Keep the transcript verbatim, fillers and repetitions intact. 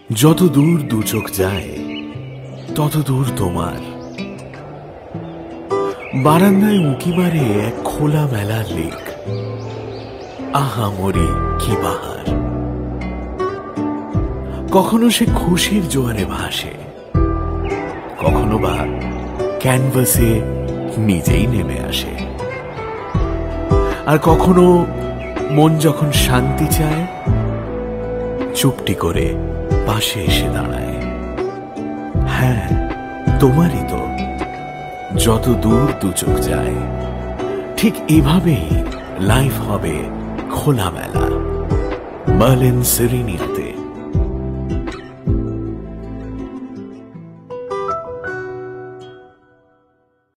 যত দূর দু চোখ যায় তত দূর তোমার। বারান্দায় উঁকি মারে এক খোলা মেলার লেক। আহা মরি কি বাহার! কখনো সে খুশির জোয়ারে ভাসে, কখনো বা ক্যানভাসে নিজেই নেমে আসে। আর কখনো মন যখন শান্তি চায়, চুপটি করে পাশে এসে দাঁড়ায়। হ্যাঁ, তোমারই তো যত দূর দু চোখ যায়। ঠিক এভাবেই লাইফ হবে খোলামেলা। মার্লিন সেরেনিয়াতে।